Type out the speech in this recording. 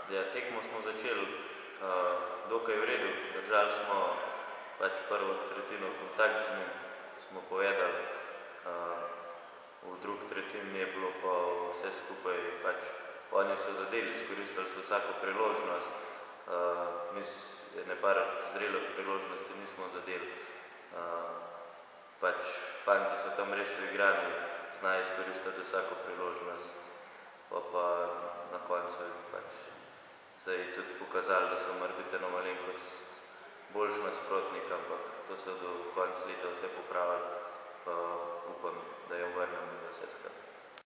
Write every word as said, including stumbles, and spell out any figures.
Ja, tekmo smo začeli uh, dokaj v redu, držali smo pač prvo tretjino kontakt z njim, smo povedali, uh, v drug tretjini je bilo pa vse skupaj, pač oni so zadeli, izkoristili so vsako priložnost, uh, mi je nepar zrelih priložnosti nismo zadeli, uh, pač fanti so tam res uigrani, znajo izkoristiti vsako priložnost, pa pa na koncu pač se je tudi pokazali, da so morebiti eno malenkost boljši nasprotnik, ampak to so do konca leta vse popravili, pa upam, da jo vrnemo za vse skupaj.